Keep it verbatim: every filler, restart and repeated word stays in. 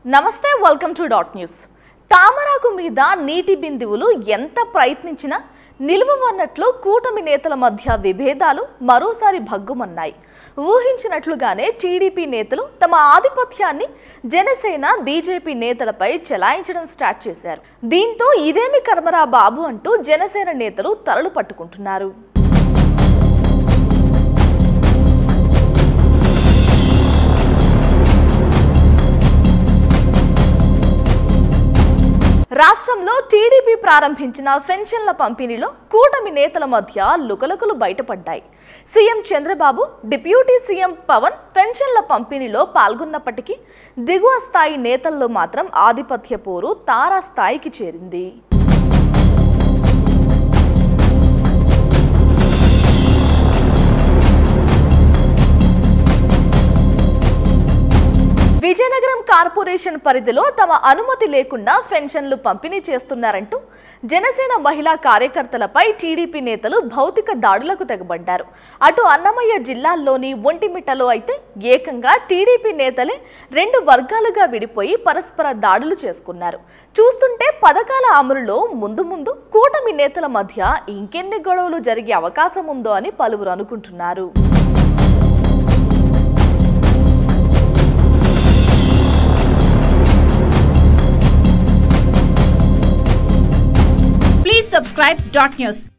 నమస్తే welcome to Dot News. తామరాకు మీద నీటి బిందువులు ఎంత ప్రయత్నించినా నిలువవన్నట్లు కూటమి నేతల మధ్య విభేదాలు మరోసారి భగ్గుమన్నాయి. ఊహించినట్లుగానే టీడీపీ నేతలు తమ ఆధిపత్యాన్ని జనసేన బీజేపీ నేతలపై చెలాయించడం స్టార్ట్ చేశారు. దీంతో ఇదేమి కర్మరా బాబు అంటూ జనసేన నేతలు తలలు పట్టుకుంటున్నారు. రాష్ట్రంలో టీడీపీ ప్రారంభించిన పెన్షన్ల పంపిణీలో కూటమి నేతల మధ్య లుకలుకలు బయటపడ్డాయి. CM Chandrababu, deputy CM Pawan పెన్షన్ల పంపిణీలో పాల్గొన్నప్పటికీ దిగువ స్థాయి నేతల్లో మాత్రం ఆధిపత్య పోరు తారాస్థాయికి చేరింది. విజయనగరం కార్పొరేషన్ పరిధిలో తమ అనుమతి లేకుండా పెన్షన్లు పంపిణీ చేస్తున్నారంటూ జనసేన మహిళా కార్యకర్తలపై టీడీపీ నేతలు భౌతిక దాడులకు తెగబడ్డారు. అటు అన్నమయ్య జిల్లాల్లోని ఒంటిమిట్టలో అయితే ఏకంగా టీడీపీ నేతలే రెండు వర్గాలుగా విడిపోయి పరస్పర దాడులు చేసుకున్నారు. చూస్తుంటే పథకాల అమలులో ముందు ముందు కూటమి నేతల మధ్య ఇంకెన్ని గొడవలు జరిగే అవకాశం ఉందో అని పలువురు అనుకుంటున్నారు. Please subscribe dot news.